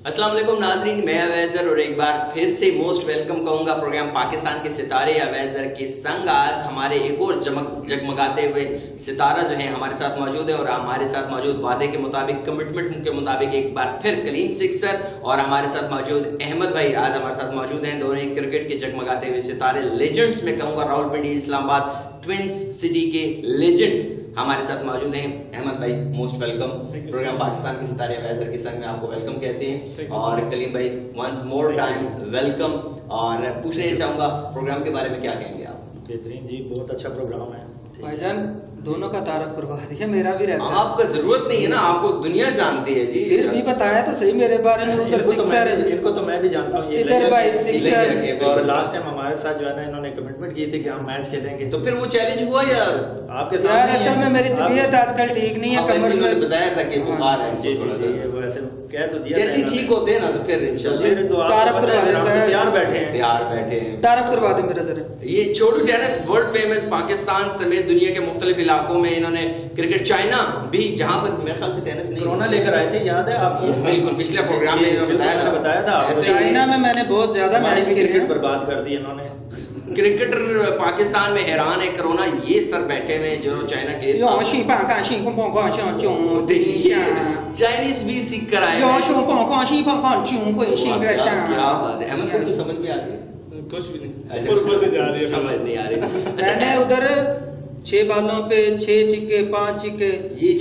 अस्सलाम वालेकुम नाज़रीन, मैं अवैज़र और एक बार फिर से मोस्ट वेलकम कहूँगा प्रोग्राम पाकिस्तान के सितारे अवैज़र के संग। आज हमारे एक और जगमगाते हुए सितारा जो है हमारे साथ मौजूद है और हमारे साथ मौजूद वादे के मुताबिक, कमिटमेंट के मुताबिक एक बार फिर कलीम सिक्सर और हमारे साथ मौजूद अहमद भाई आज हमारे साथ मौजूद हैं। दोनों ही क्रिकेट के जगमगाते हुए सितारे, लेजेंड्स में कहूँगा, रावलपिंडी इस्लामाबाद ट्विंस सिटी के लेजेंड्स हमारे साथ मौजूद हैं। अहमद भाई मोस्ट वेलकम प्रोग्राम पाकिस्तान के सितारे अवैज़र के संग में आपको वेलकम कहते हैं। और कलीम भाई वंस मोर टाइम वेलकम। और पूछना चाहूंगा प्रोग्राम के बारे में क्या कहेंगे आप? बेहतरीन जी, बहुत अच्छा प्रोग्राम है भाईजान। दोनों का तारफ करवा दिया, मेरा भी रहता है। आपका जरूरत नहीं है ना, आपको दुनिया जानती है जी। फिर भी बताया तो सही मेरे बारे में। उधर सिक्सर है, इनको तो मैं भी जानता हूँ, इधर भाई सिक्सर। और लास्ट टाइम हमारे साथ जो है ना, इन्होंने कमिटमेंट की थी कि हम मैच खेलेंगे। तो फिर वो चैलेंज हुआ यार आपके साथ? यार असल में मेरी तबीयत आजकल ठीक नहीं है, कमर में बताया था कि बुखार है। जी जी जी, वो ऐसे कह तो दिया, जैसे ठीक होते हैं ना तो फिर इंशाल्लाह तो तारफ करवा दे। तैयार बैठे हैं, तारफ करवा दे मेरा जरा। ये छोटू टेनिस वर्ल्ड फेमस, पाकिस्तान समेत दुनिया के मुख्तलिफ इलाकों में इन्होंने क्रिकेट, चाइना भी जहाँ पर मेरे ख्याल से टेनिस नहीं, कोरोना लेकर आए थे, याद है आपको? बिल्कुल, पिछले प्रोग्राम में इन्होंने बताया था चाइना में मैंने बहुत ज्यादा मैच क्रिकेट बर्बाद कर दी इन्होंने। क्रिकेटर पाकिस्तान में हैरान है, कोरोना ये सर बैठे हुए जो चाइना के चाइनीज भी सीख कर आए। क्या बात है अहमद भाई, समझ में आ गई? कुछ भी नहीं, समझ नहीं आ रही। मैंने उधर 6 बालों पे 6 छिक्के 5 छिक्के, ये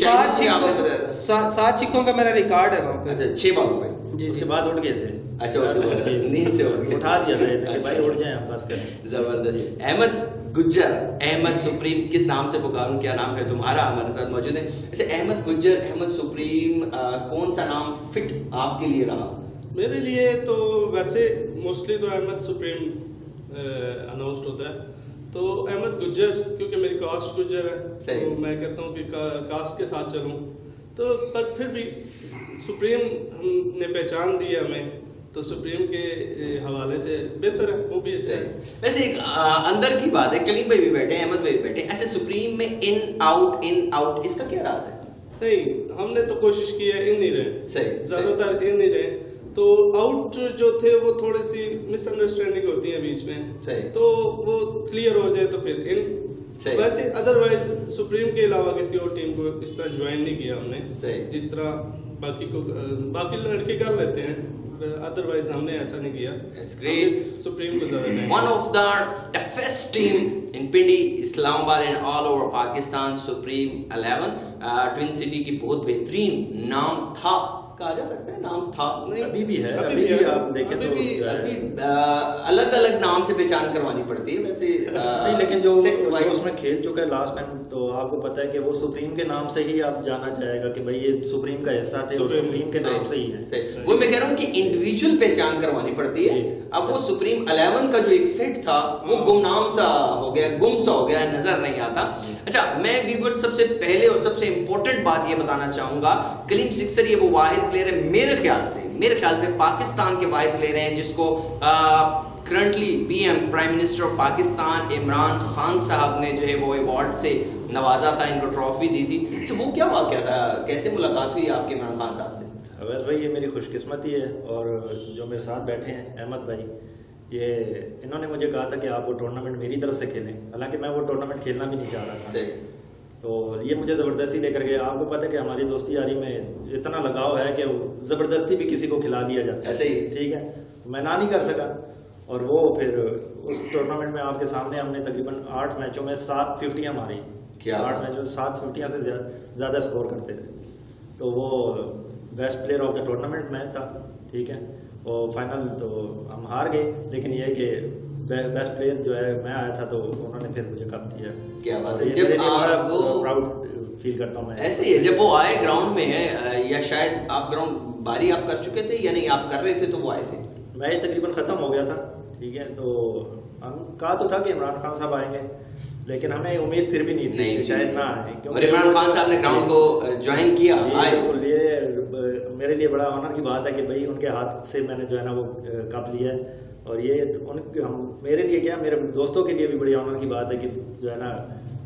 7 छिक्कों का मेरा रिकॉर्ड है वहाँ पे। 6 बालों पे जी, उसके बाद उठ गए थे। अच्छा, नींद से उठ गए, उठा दिया था भाई, उठ जाए हम बस कर। जबरदस्त। अहमद गुज्जर, अहमद सुप्रीम, किस नाम से पुकारूं, क्या नाम है तुम्हारा, हमारे साथ मौजूद है। अच्छा अहमद गुज्जर, अहमद सुप्रीम, कौन सा नाम फिट आपके लिए रहा? मेरे लिए तो वैसे मोस्टली तो अहमद सुप्रीम अनाउंस्ड होता है, तो अहमद गुज्जर क्योंकि मेरी कास्ट गुज्जर है तो मैं कहता हूँ कि कास्ट के साथ चलूँ। तो पर फिर भी सुप्रीम हमने पहचान दी है हमें, तो सुप्रीम के हवाले से बेहतर है, वो भी अच्छा है। वैसे एक अंदर की बात है, कलीम भाई भी बैठे, अहमद भाई भी बैठे, ऐसे सुप्रीम में इन आउट इसका क्या राज है? नहीं, हमने तो कोशिश की है इन नहीं रहे, ज्यादातर इन नहीं रहे, तो आउट जो थे वो थोड़ी सी मिसअंडरस्टैंडिंग होती है बीच में, तो वो क्लियर हो जाए तो फिर इन। वैसे अदरवाइज सुप्रीम के अलावा किसी और टीम को इस तरह ज्वाइन नहीं किया हमने, जिस तरह बाकी लड़के कर लेते हैं, अदरवाइज हमने ऐसा नहीं किया। सुप्रीम को ज्यादा one of the toughest team in Pindi, Islamabad and all over Pakistan, supreme 11 twin city की बहुत बेहतरीन नाम था, कहा जा सकता है नाम था, नहीं अभी भी है, अभी भी आप देखें तो अभी अलग अलग नाम से पहचान करवानी पड़ती है वैसे। नहीं, लेकिन जो उसमें खेल चुका है लास्ट टाइम, तो आपको पता है कि वो सुप्रीम के नाम से ही आप जाना चाहेगा कि भाई ये सुप्रीम का हिस्सा थे, सुप्रीम के नाम से ही है। वो मैं कह रहा हूँ कि इंडिविजुअल पहचान करवानी पड़ती है। अब वो सुप्रीम 11 का जो एक सेट था वो गुमनाम सा हो गया, गुम सा हो गया, नजर नहीं आता। अच्छा, मैं व्यूअर्स सबसे पहले और सबसे इंपॉर्टेंट बात ये बताना चाहूंगा, कलीम सिक्सर ये वो वाहिद प्लेयर है मेरे ख्याल से पाकिस्तान के वाहिद प्लेयर हैं जिसको currently PM prime minister of Pakistan Imran Khan sahab ने जो है वो अवार्ड से नवाजा था, इनको ट्रॉफी दी थी। अच्छा, वो क्या वाकया था, कैसे मुलाकात हुई आपके इमरान खान साहब से? अवैध भाई, ये मेरी खुशकिस्मती है, और जो मेरे साथ बैठे हैं अहमद भाई, ये इन्होंने मुझे कहा था कि आप वो टूर्नामेंट मेरी तरफ से खेलें, हालांकि मैं वो टूर्नामेंट खेलना भी नहीं चाह रहा था। तो ये मुझे ज़बरदस्ती लेकर गए। आपको पता है कि हमारी दोस्ती यारी में इतना लगाव है कि ज़बरदस्ती भी किसी को खिला दिया जाता है, ऐसे ही, ठीक है। मैं ना नहीं कर सका, और वो फिर उस टूर्नामेंट में आपके सामने हमने तकरीबन 8 मैचों में 7 50 मारी। 8 मैचों में 7 50 से ज़्यादा स्कोर करते थे, तो वो best player of the tournament में था, ठीक है। और फाइनल तो हम हार गए, लेकिन ये कि बेस्ट प्लेयर जो है मैं आया था, तो उन्होंने फिर मुझे कप दिया। क्या बात है, जब आप वो प्राउड फील करता हूँ मैं। ऐसे ही है, जब वो आए ग्राउंड में है, या शायद आप ग्राउंड बारी आप कर चुके थे या नहीं, आप कर रहे थे तो वो आए थे? मैच तकरीबन खत्म हो गया था, ठीक है। तो हम कहा तो था कि इमरान खान साहब आएंगे, लेकिन हमें उम्मीद फिर भी नहीं थी कि शायद ना आए, क्योंकि इमरान खान साहब ने ग्राउंड को ज्वाइन किया, आए। मेरे लिए बड़ा ऑनर की बात है कि भाई उनके हाथ से मैंने जो है ना वो कप लिया है, और ये मेरे लिए क्या, मेरे दोस्तों के लिए भी बड़ी ऑनर की बात है कि जो है ना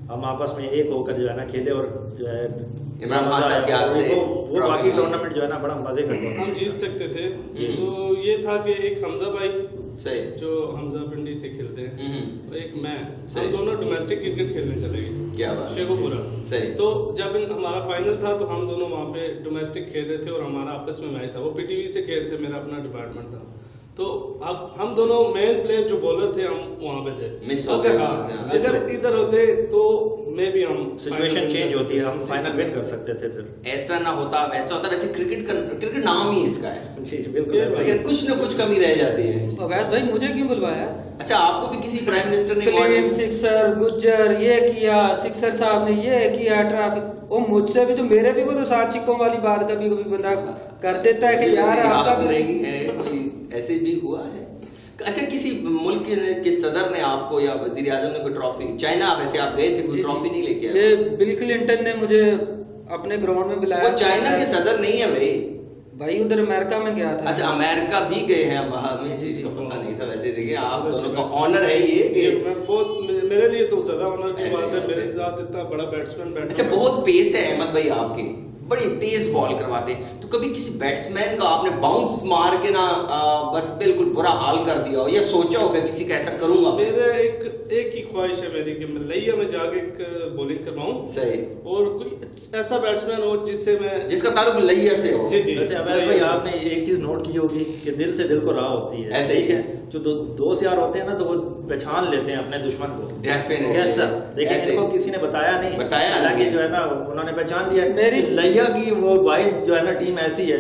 हम आपस में एक होकर जो है ना खेले और जो है इमरान खान साहब के हाथ से वो बाकी टूर्नामेंट जो है ना बड़ा मजे करते हम जीत सकते थे। तो ये था कि एक हमजा भाई सही जो हमजा पिंडी से खेलते हैं और एक मैं, हम दोनों डोमेस्टिक क्रिकेट खेलने चले गए। क्या बात, शेखोपुरा। सही। तो जब हमारा फाइनल था तो हम दोनों वहाँ पे डोमेस्टिक खेल रहे थे और हमारा आपस में मैच था। वो पीटीवी से खेल रहे थे, मेरा अपना डिपार्टमेंट था। तो अब हम दोनों मेन प्लेयर जो बॉलर थे हम वहाँ पे थे। मिस अगर इधर होते तो मे भी हम सिचुएशन चेंज होती है, हम फाइनल विन कर सकते थे। फिर ऐसा ना होता वैसा होता। वैसे क्रिकेट नाम ही इसका है जी बिल्कुल, कुछ ना कुछ कमी रह जाती है। अवैस भाई मुझे क्यों बुलवाया? अच्छा, आपको भी किसी प्राइम मिनिस्टर ने क्लीन सिक्सर गुज्जर ये किया, सिक्सर साहब ने ये किया, ट्रैफिक वो मुझसे भी तो मेरे भी वो तो 7 चिक्कों वाली बात कभी कभी बंदा कर देता है कि यार आपका भी नहीं है, ऐसे भी हुआ है। अच्छा, किसी मुल्क के सदर ने आपको या वजीर आजम ने कोई ट्रॉफी, चाइना वैसे आप गए थे, कोई ट्रॉफी नहीं लेके आए? बिल क्लिंटन ने मुझे अपने ग्राउंड में बुलाया। वो चाइना के सदर नहीं है भाई उधर अमेरिका में गया था। अच्छा, अमेरिका भी गए हैं, हमें इस चीज का पता नहीं था। वैसे देखिए आप दोनों का ऑनर है ये कि बहुत, मेरे लिए तो ज्यादा ऑनर की बात है, मेरे साथ इतना बड़ा बैट्समैन। अच्छा, बहुत पेस है अहमद भाई आपकी, बड़ी तेज बॉल करवाते हैं। तो कभी किसी बैट्समैन का आपने बाउंस मार के ना बस बिल्कुल बुरा हाल कर दिया हो, या सोचा होगा किसी का ऐसा करूंगा? मेरा एक ही ख्वाहिश है मेरी कि मैं लैया में जाके बॉलिंग करवाऊं। सही। और कोई ऐसा बैट्समैन हो जिसका ताल्लुक लैया से हो। जी जी। वैसे अवैस भाई आपने एक चीज नोट की होगी कि दिल से दिल को राह होती है। ऐसे ही है। जो दोस्त यार होते हैं ना तो वो पहचान लेते हैं अपने दुश्मन को। डेफिनेटली। लेकिन इनको किसी ने बताया नहीं, हालांकि जो है ना उन्होंने पहचान लिया। मेरी लैया की वो वाइड जो है ना टीम ऐसी है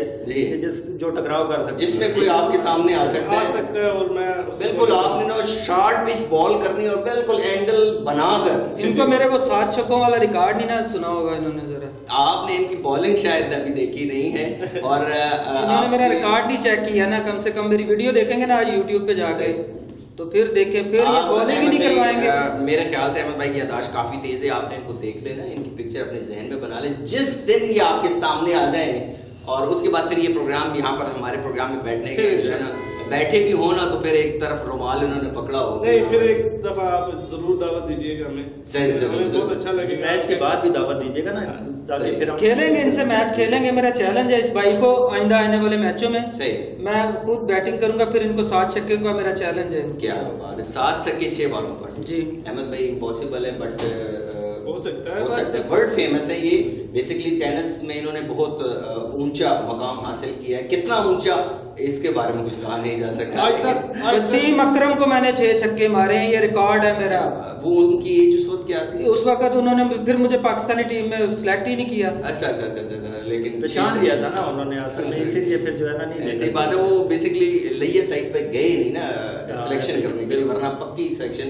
जो टकराव कर सकती है, जिसमें कोई आपके सामने आ सकता है। और मैं बिल्कुल आपने ना शॉर्ट पिच बॉल करनी और बिल्कुल एंगल बनाकर। इनको मेरे वो 7 छक्कों वाला रिकॉर्ड नहीं ना सुना होगा इन्होंने, जरा आपने इनकी बॉलिंग शायद अभी देखी नहीं है और इन्होंने मेरा रिकॉर्ड नहीं चेक किया ना। कम से कम मेरी वीडियो देखेंगे ना आज यूट्यूब पे जाके तो फिर देखें, फिर ये बॉलिंग ही नहीं करवाएंगे। मेरे ख्याल से अहमद भाई की याददाश्त काफी तेज है, आपने इनको देख लेना, इनकी पिक्चर अपने जहन में बना ले। जिस दिन ये आपके सामने आ जाए और उसके बाद फिर ये प्रोग्राम यहाँ पर हमारे प्रोग्राम में बैठने के जो है ना बैठे भी हो ना, तो फिर एक तरफ रुमाल उन्होंने पकड़ा हो। नहीं, फिर एक दफा आप जरूर दावत दीजिएगा हमें। सही, हमें बहुत अच्छा लगेगा। मैच के बाद भी दावत दीजिएगा ना, ताकि फिर हम खेलेंगे, इनसे मैच खेलेंगे। मेरा चैलेंज है इस भाई को आइंदा आने वाले मैचों में। सही। मैं खुद बैटिंग करूंगा, फिर इनको 7 छक्के का मेरा चैलेंज है। क्या बात है, 7 छक्के 6 बॉलों पर। जी अहमद भाई इम्पॉसिबल है बट हो सकता है, वर्ल्ड फेमस है ये। बेसिकली टेनिस में इन्होंने बहुत ऊंचा मकाम हासिल किया है। कितना ऊंचा इसके बारे में कुछ कहा नहीं जा सकता। आज तक वसीम अकरम को मैंने 6 छक्के मारे हैं, ये रिकॉर्ड है मेरा। वो उनकी एज उस वक्त क्या थी? उस वक्त उन्होंने फिर मुझे पाकिस्तानी टीम में सिलेक्ट ही नहीं किया। अच्छा, लेकिन पहचान लिया था ना उन्होंने असल में, इसीलिए फिर जो है ना नहीं। ऐसी बात है, वो बेसिकली लैया साइड पे गए नहीं ना सिलेक्शन करने के लिए, वरना पक्की सिलेक्शन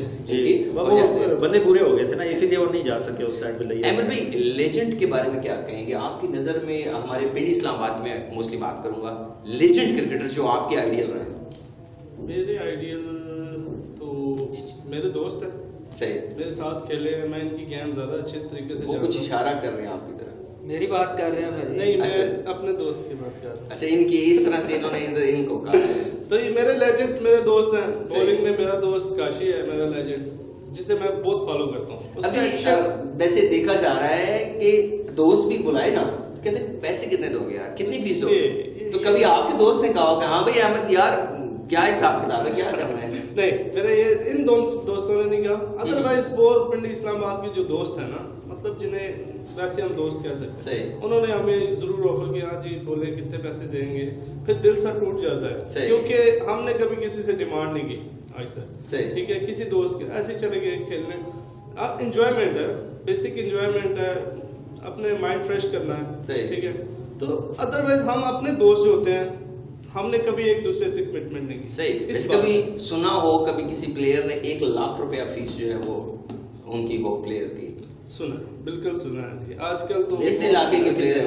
बंदे पूरे हो गए थे ना, इसीलिए वो नहीं जा सके उस साइड पे लैया। अहमद भाई, लेजेंड के बारे में क्या कहेंगे? आपकी नजर में, हमारे पिंडी इस्लामाबाद में मोस्टली बात करूंगा, लेजेंड क्रिकेटर जो आपके आइडियल रहे? मेरे आइडियल तो मेरे दोस्त है, सही, मेरे साथ खेले हैं, मैं इनकी गेम ज्यादा अच्छे तरीके से वो कुछ इशारा कर रहे हैं आपकी तरफ? मेरी बात कर रहे हैं भाई? नहीं, मैं अच्छा। अपने दोस्त की बात कर रहा हूँ। अच्छा, इनकी इस तरह से इन्होंने इनको कहा। तो ये मेरे लेजेंड मेरे दोस्त हैं। बॉलिंग में मेरा दोस्त काशी है, मेरा लेजेंड, जिसे मैं बहुत फॉलो करता हूँ। अभी वैसे देखा जा रहा है कि दोस्त भी बुलाए ना तो कहते पैसे कितने दोगे यार, कितनी फीस दोगे? तो कभी आपके दोस्त ने कहा कि हाँ भाई अहमद यार क्या हिसाब किताब है, क्या करना है? नहीं, मेरे ये इन दोस्तों ने नहीं कहा। अदरवाइज वो पिंडी इस्लामाबाद के जो दोस्त है ना, मतलब जिन्हें वैसे हम दोस्त कह सकते हैं, उन्होंने हमें जरूर ऑफर किया, हाँ जी बोले कितने पैसे देंगे, फिर दिल सा टूट जाता है क्योंकि हमने कभी किसी से डिमांड नहीं की आज तक। ठीक है, किसी दोस्त के ऐसे चले गए खेलने। अब इंजॉयमेंट है, बेसिक इंजॉयमेंट है, अपने माइंड फ्रेश करना है। ठीक है, तो अदरवाइज हम अपने दोस्त जो होते हैं, हमने कभी एक दूसरे से कमिटमेंट नहीं की। सही। कभी सुना हो कभी किसी प्लेयर ने 1 लाख रुपया फीस जो है वो उनकी वो प्लेयर की? सुना, बिल्कुल सुना है जी। आजकल तो इस इलाके के प्लेयर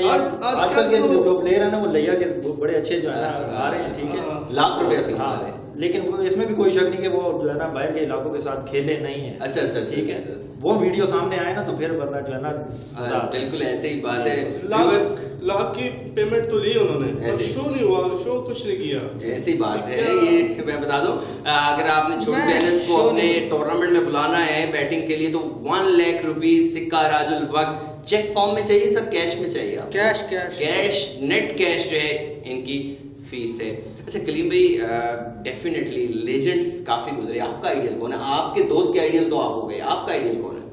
आजकल के जो प्लेयर है ना वो लैया के बड़े अच्छे जो है आ रहे हैं। ठीक है, 1 लाख रुपया फीस वाले लेकिन इसमें भी कोई शक नहीं कि वो जो है ना बाहर के इलाकों के साथ खेले नहीं है। अच्छा ठीक है, वो वीडियो सामने आए ना तो फिर वरना जो है ना बिल्कुल ऐसे ही बात है। लाख की पेमेंट तो ली उन्होंने, शो नहीं हुआ, शो कुछ नहीं किया, ऐसी बात है। ये मैं बता दूं, अगर आपने छोटे टेनिस को अपने टूर्नामेंट में बुलाना है बैटिंग के लिए तो 1 लाख रुपीस सिक्का राजुल वक्त चेक फॉर्म में चाहिए सर, कैश में चाहिए? कैश नेट कैश जो है इनकी फीस है। अच्छा कलीम भाई, डेफिनेटली लेजेंड्स काफी गुजरे, आपका आइडियल कौन है? आपके दोस्त के आइडियल तो आप हो गए, आपका आइडियल कौन है?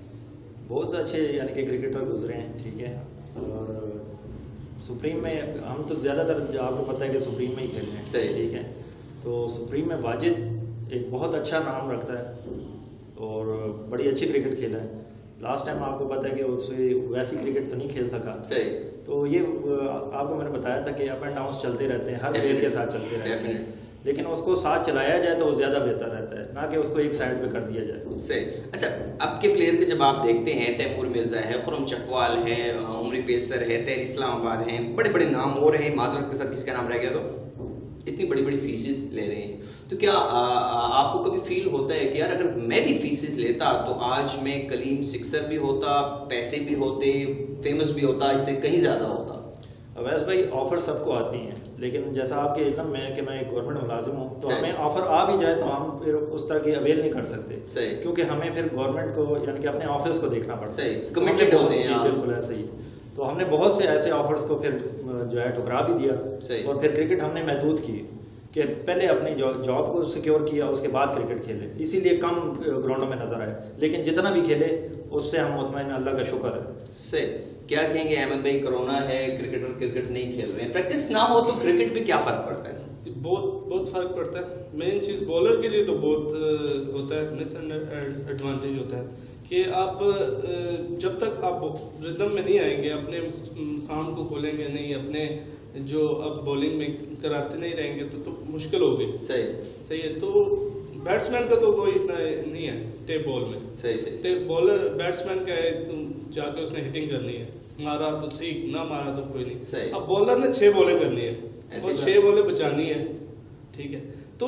बहुत अच्छे यानी कि क्रिकेटर गुजरे हैं, ठीक है। और सुप्रीम में हम तो ज़्यादातर आपको पता है कि सुप्रीम में ही खेल रहे हैं, सही, ठीक है। तो सुप्रीम में वाजिद एक बहुत अच्छा नाम रखता है और बड़ी अच्छी क्रिकेट खेला है। लास्ट टाइम आपको पता है कि उससे वैसी क्रिकेट तो नहीं खेल सका, सही। तो ये आपको मैंने बताया था कि अप एंड डाउन चलते रहते हैं, हर प्लेयर के साथ चलते रहते हैं, लेकिन उसको साथ चलाया जाए तो वो ज़्यादा बेहतर रहता है, ना कि उसको एक साइड पे कर दिया जाए, सही। अच्छा अब के प्लेयर के जब आप देखते हैं, तैमूर मिर्जा है, खुरम चकवाल है, उमरी पेसर है, तैर इस्लामाबाद हैं, बड़े बड़े नाम और हैं, माजरत के साथ किसका नाम रह गया, तो इतनी बड़ी बड़ी फीसेस ले रहे हैं, तो क्या आपको कभी फील होता है कि यार अगर मैं भी फीसेस लेता तो आज मैं कलीम सिक्सर भी होता, पैसे भी होते, फेमस भी होता, इससे कहीं ज़्यादा होता? अवैस भाई ऑफर सबको आती हैं, लेकिन जैसा आपके इल्म में है कि मैं एक गवर्नमेंट मुलाजिम हूँ, तो हमें ऑफर आ भी जाए तो हम फिर उस तरह की अवेल नहीं कर सकते, सही, क्योंकि हमें फिर गवर्नमेंट को यानी कि अपने ऑफिस को देखना पड़ता है, कमिटेड होते हैं। बिल्कुल ऐसे ही। तो हमने बहुत से ऐसे ऑफर्स को फिर जो है ठुकरा भी दिया, और फिर क्रिकेट हमने महदूद की कि पहले अपनी जॉब को सिक्योर किया, उसके बाद क्रिकेट खेले, इसीलिए कम ग्राउंडों में नजर आए, लेकिन जितना भी खेले उससे हम मुतमईन, अल्लाह का शुक्र है। से क्या कहेंगे अहमद भाई, कोरोना है, क्रिकेटर क्रिकेट नहीं खेल रहे हैं, प्रैक्टिस ना हो तो क्रिकेट पे क्या फर्क पड़ता है? बहुत फर्क पड़ता है। मेन चीज बॉलर के लिए तो बहुत होता है, मिसएडवांटेज होता है कि आप जब तक आप रिदम में नहीं आएंगे, अपने साउंड को खोलेंगे नहीं, अपने जो अब बॉलिंग में कराते नहीं रहेंगे तो मुश्किल होगी, सही है। तो बैट्समैन का तो कोई इतना नहीं है टेप बॉल में, सही। टेप बॉलर बैट्समैन का है, जाके उसने हिटिंग करनी है, मारा तो ठीक, ना मारा तो कोई नहीं, सही। अब बॉलर ने 6 बॉलें करनी है और 6 बॉलें बचानी है, ठीक है। तो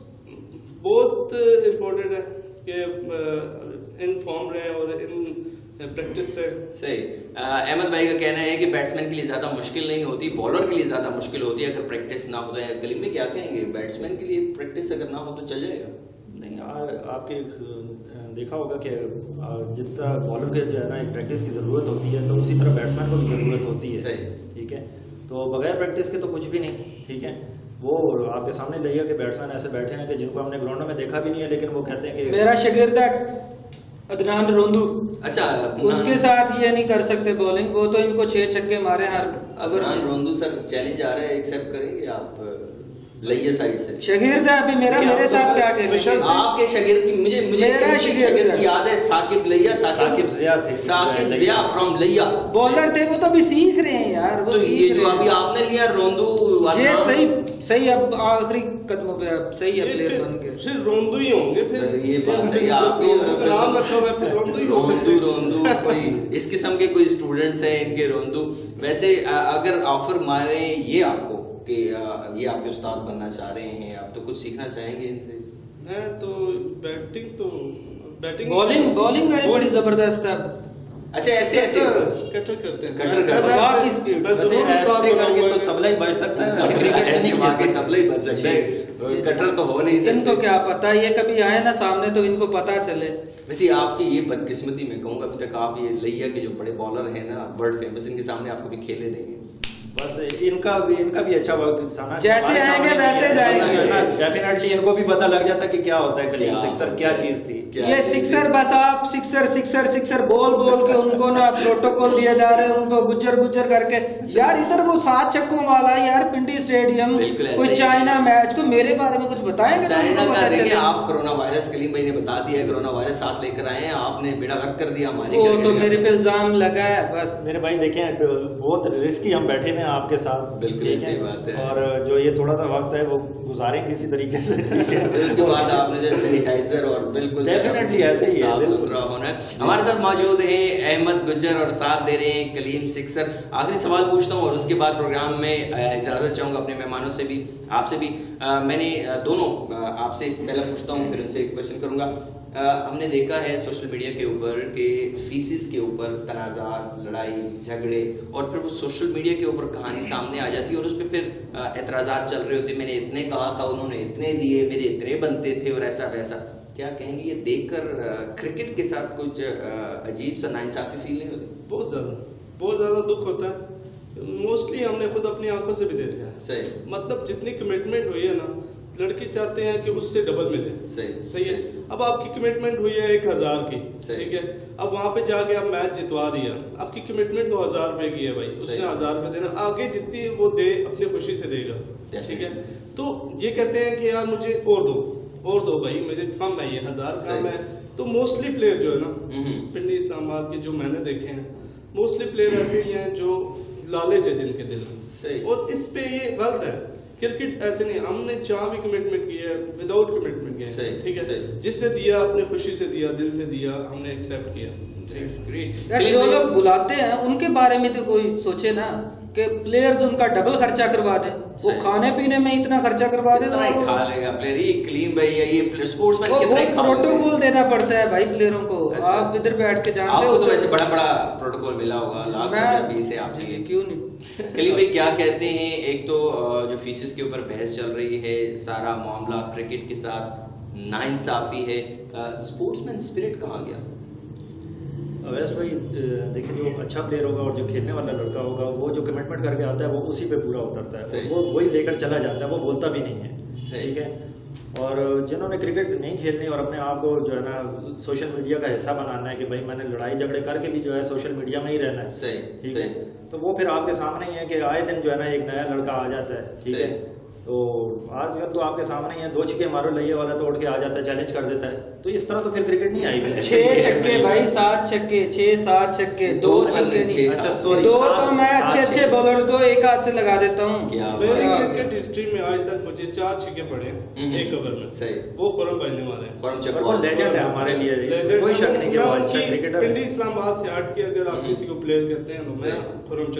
बहुत इम्पोर्टेंट है कि इन फॉर्म रहे और इन प्रैक्टिस रहे, सही। अहमद भाई का कहना है कि बैट्समैन के लिए ज्यादा मुश्किल नहीं होती, बॉलर के लिए ज्यादा मुश्किल होती है अगर प्रैक्टिस ना हो तो। कलीम में क्या कहेंगे, बैट्समैन के लिए प्रैक्टिस अगर ना हो तो चल जाएगा? नहीं, आपके देखा होगा कि जितना बॉलर के जो है ना प्रैक्टिस की ज़रूरत होती है, तो उसी तरह बैट्समैन को भी ज़रूरत होती है, सही, ठीक है। तो बगैर प्रैक्टिस के तो कुछ भी नहीं, ठीक है। वो आपके सामने लिया कि बैट्समैन ऐसे बैठे हैं कि जिनको हमने ग्राउंड में देखा भी नहीं है, लेकिन वो कहते हैं कि मेरा शागिर्द अदनान रोंदू, अच्छा, उसके साथ ये नहीं कर सकते बॉलिंग, वो तो इनको 6 छक्के मारे हर। अदनान रोंदू सर चैलेंज आ रहा है, एक्सेप्ट करेंगे आप? लैया साइड से शागिर्द है अभी मेरे साथ क्या करेंगे? आपके शागिर्द की मुझे मेरा शागिर्द की याद है, साकिब लैया, साकिब जिया थे, साकिब जिया फ्रॉम लैया, बॉलर थे, वो तो अभी सीख रहे हैं यार, वो तो ये जो अभी आपने लिया रोंदू, ये सही अब आखिरी कदमों पे अब सही है, प्लेयर बन के फिर रोंदू ही होंगे, फिर ये बात सही, आप नाम रखा हुआ है, फिर रोंदू ही हो सकते हैं। रोंदू कोई इस किस्म के कोई स्टूडेंट्स हैं इनके रोंदू। वैसे अगर ऑफर मारे ये आपको कि ये आपके उस्ताद बनना चाह रहे हैं, आप तो कुछ सीखना चाहेंगे इनसे? मैं तो बैटिंग बॉलिंग मेरी बड़ी जबरदस्त है। अच्छा ऐसे कटर करते हैं, कटर की स्पीड ऐसे करके तो तबला ही बज सकता है, क्रिकेट ऐसे वाकई तबला ही बज सकता है, कटर तो हो नहीं सकते। इनको क्या पता, ये कभी आए ना सामने तो इनको पता चले। वैसे आपकी ये बदकिस्मती मैं कहूँगा, अभी तक आप ये लैया के जो बड़े बॉलर हैं ना, वर्ल्ड फेमस, इनके सामने आप कभी खेले नहीं। बस इनका भी अच्छा वक्त था ना, जैसे आएंगे वैसे जाएंगे, डेफिनेटली इनको भी पता लग जाता कि क्या होता है कलीम सिक्सर, क्या चीज थी ये सिक्सर। बस आप सिक्सर बोल के उनको ना प्रोटोकॉल दिया जा रहे हैं, उनको गुज्जर करके यार, इधर वो 7 छक्कों वाला यार पिंडी स्टेडियम, कोई चाइना मैच को मेरे बारे में कुछ बताएंगे? चाइना का देखिए आप, कोरोना वायरस, कलीम भाई ने बता दिया, कोरोना वायरस साथ लेकर आए हैं, आपने बेड़ा गर्क कर दिया हमारी, तो मेरे पे इल्जाम लगा है। बस मेरे भाई देखें, बहुत रिस्की हम बैठे हैं आपके साथ, बिल्कुल सही बात है, और जो ये थोड़ा सा वक्त है वो गुजारें किसी तरीके से, उसके बाद आपने जो सैनिटाइजर और बिल्कुल डेफिनेटली ऐसे ही है, साफ सुथरा होना है। हमारे साथ मौजूद हैं अहमद गुज्जर और साथ दे रहे हैं कलीम सिक्सर। आखिरी सवाल पूछता हूँ और उसके बाद प्रोग्राम में इजाज़त चाहूँगा अपने मेहमानों से भी, आपसे भी। मैंने दोनों आपसे पहला पूछता हूँ फिर उनसे क्वेश्चन करूँगा। हमने देखा है सोशल मीडिया के ऊपर कि फीसिस के ऊपर तनाज़ात, लड़ाई झगड़े, और फिर वो सोशल मीडिया के ऊपर कहानी सामने आ जाती है और उस पर फिर एतराज़ात चल रहे होते, मैंने इतने कहा था, उन्होंने इतने दिए, मेरे इतने बनते थे और ऐसा वैसा। क्या कहेंगे ये देखकर क्रिकेट के साथ कुछ अजीब सा नाइंसाफी फील नहीं होती? बहुत ज़्यादा दुख होता है। मोस्टली हमने खुद अपनी आंखों से भी देखा है। सही। मतलब जितनी कमिटमेंट हुई है ना, लड़की चाहते हैं कि उससे डबल मिले। सही है। अब आपकी कमिटमेंट हुई है 1000 की, ठीक है, अब वहां पे जाके आप मैच जितवा दिया, आपकी कमिटमेंट 2000 रुपए की है भाई, उसने 1000 रुपए देना, आगे जितनी वो दे अपनी खुशी से देगा, ठीक है। तो ये कहते हैं कि यार मुझे और दो भाई, मेरे कम है, ये 1000 कम है। तो मोस्टली प्लेयर जो है ना पिंडी इस्लामाबाद के जो मैंने देखे हैं, मोस्टली प्लेयर ऐसे ही हैं जो लालच है जिनके दिल में, और इस पे ये गलत है। क्रिकेट ऐसे नहीं, हमने जहाँ भी कमिटमेंट की है विदाउट कमिटमेंट किया है, ठीक है, जिससे दिया अपनी खुशी से दिया, दिल से दिया, हमने एक्सेप्ट किया। जो लोग बुलाते हैं उनके बारे में तो कोई सोचे ना कि प्लेयर्स उनका डबल खर्चा करवा दे, वो खाने पीने में इतना खर्चा करवा दे तो खा लेगा प्लेयर। ये क्लीन भाई है, ये स्पोर्ट्समैन कितना ही प्रोटोकॉल देना पड़ता है भाई प्लेयरों को। आप इधर बैठ के जानते हो, आपको तो वैसे बड़ा प्रोटोकॉल मिला होगा, लाख रुपए से आप क्यों नहीं। कलीम भाई क्या कहते हैं, एक तो जो फीसिस के ऊपर बहस चल रही है, सारा मामला क्रिकेट के साथ नाइंसाफी है, स्पोर्ट्समैन स्पिरिट कहाँ गया? अवैस भाई देखिए, जो अच्छा प्लेयर होगा और जो खेलने वाला लड़का होगा, वो जो कमिटमेंट करके आता है वो उसी पे पूरा उतरता है, वो वही लेकर चला जाता है, वो बोलता भी नहीं है, ठीक है। और जिन्होंने क्रिकेट नहीं खेलनी और अपने आप को जो है ना सोशल मीडिया का हिस्सा बनाना है कि भाई मैंने लड़ाई झगड़े करके भी जो है सोशल मीडिया में ही रहना है, ठीक है, तो वो फिर आपके सामने ही है कि आए दिन जो है ना एक नया लड़का आ जाता है, ठीक है। तो आजकल तो आपके सामने ही है, 2 छक्के मारो लइये वाला तो उठ के आ जाता है, चैलेंज कर देता है। तो इस तरह तो फिर क्रिकेट नहीं आएगी। 6 छक्के भाई, 7 छक्के, 6-7 छक्के, 2 छक्के नहीं, 2 तो मैं अच्छे बॉलर को एक हाथ से लगा देता हूँ। क्रिकेट हिस्ट्री में आज तक मुझे 4 छक्के पड़े एक ओवर में, सही, वो खुरम भाई ने मारे, लेजेंड है हमारे लिए, कोई शक नहीं कि वो अच्छा क्रिकेटर है। पिंडी इस्लामाबाद से हट के अगर आप किसी को प्लेयर कहते हैं तो मैं खुरम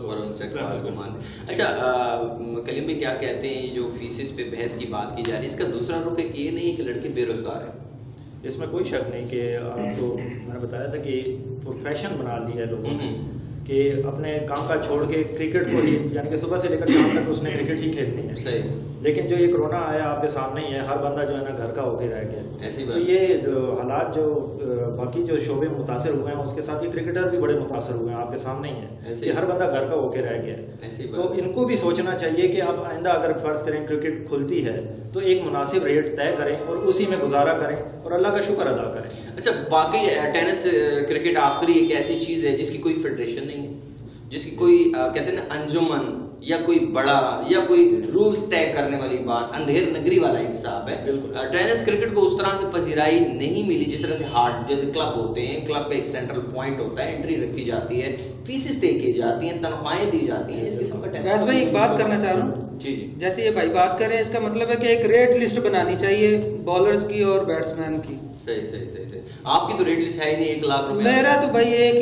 चकवाल को मान। अच्छा कलीम भाई क्या कहते हैं, जो फीसिस पे बहस की बात की जा रही है, इसका दूसरा रुख एक ये नहीं है कि लड़के बेरोजगार हैं? इसमें कोई शक नहीं कि आपको मैंने बताया था कि प्रोफेशन बना लिया है लोगों ने कि अपने काम का छोड़ के क्रिकेट को ही, यानी कि सुबह से लेकर शाम तक उसने क्रिकेट ही खेलनी है। सही। लेकिन जो ये कोरोना आया आपके सामने ही है, हर बंदा जो है ना घर का होके रह गया। ऐसी तो ये हालात जो बाकी जो शोबे मुतासर हुए हैं उसके साथ ये क्रिकेटर भी बड़े मुतासर हुए हैं, आपके सामने ही है कि हर बंदा घर का होके रह गया। तो इनको भी सोचना चाहिए कि आप आइंदा अगर फर्ज करें क्रिकेट खुलती है तो एक मुनासिब रेट तय करें और उसी में गुजारा करें और अल्लाह का शुक्र अदा करें। अच्छा बाकी टेनिस क्रिकेट आखिरी एक ऐसी चीज है जिसकी कोई फेडरेशन नहीं है, जिसकी कोई कहते हैं ना अंजुमन या कोई बड़ा या कोई रूल्स तय करने वाली बात, अंधेर नगरी वाला हिसाब है। टेनिस क्रिकेट को उस तरह से पजीराई नहीं मिली जिस तरह से हार्ड जैसे क्लब होते हैं, क्लब का एक सेंट्रल पॉइंट होता है, एंट्री रखी जाती है, फीसेस तय की जाती हैं, तनख्वाहें दी जाती हैं, इस किस्म का टेनिस। भाई एक बात करना चाह रहा हूँ जी, जैसे ये भाई बात करें, इसका मतलब है कि एक रेट लिस्ट बनानी चाहिए बॉलर्स की और बैट्समैन की। सही। आपकी तो रेट लिस्ट है ही नहीं, 1 लाख रुपए। मेरा तो भाई एक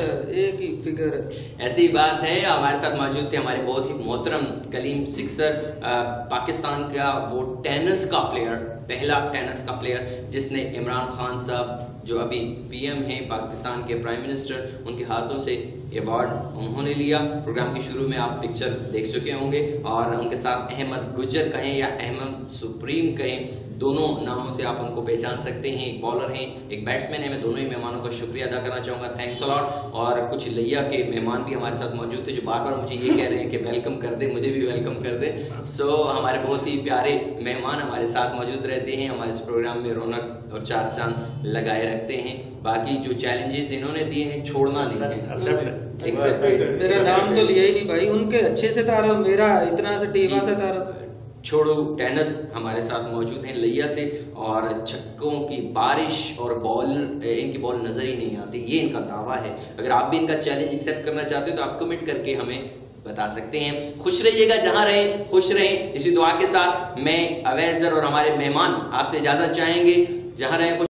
ही फिगर है। ऐसी बात है। हमारे साथ मौजूद थे हमारे बहुत ही मोहतरम कलीम सिक्सर, पाकिस्तान का वो टेनिस का प्लेयर, पहला टेनिस का प्लेयर जिसने इमरान खान साहब जो अभी पीएम हैं पाकिस्तान के प्राइम मिनिस्टर, उनके हाथों से अवार्ड उन्होंने लिया। प्रोग्राम के शुरू में आप पिक्चर देख चुके होंगे और उनके साथ अहमद गुज्जर कहें या अहमद सुप्रीम कहें, दोनों नामों से आप उनको पहचान सकते हैं। एक बॉलर हैं, एक बैट्समैन है। मैं दोनों ही मेहमानों का शुक्रिया अदा करना चाहूँगा, थैंक्स अ लॉट। और कुछ लिया के मेहमान भी हमारे साथ मौजूद थे जो बार बार मुझे ये कह रहे हैं कि वेलकम कर दे, मुझे भी वेलकम कर दे। सो हमारे बहुत ही प्यारे मेहमान हमारे साथ मौजूद रहते हैं, हमारे इस प्रोग्राम में रौनक और चार चांद लगाए रखते हैं। बाकी जो चैलेंजेस इन्होंने दिए हैं छोड़ना नहीं है। मेरा नाम तो लिया ही नहीं भाई, उनके अच्छे से तारा, मेरा इतना सा टीवा से तारा। छोड़ो टेनिस हमारे साथ मौजूद हैं लिया से, और छक्कों की बारिश और बॉल, इनकी बॉल नजर ही नहीं आती, ये इनका दावा है। अगर आप भी इनका चैलेंज एक्सेप्ट करना चाहते हो तो आप कमेंट करके हमें बता सकते हैं। खुश रहिएगा, जहां रहें खुश रहें, इसी दुआ के साथ मैं अवैज़र और हमारे मेहमान आपसे इजाजत चाहेंगे। जहां रहें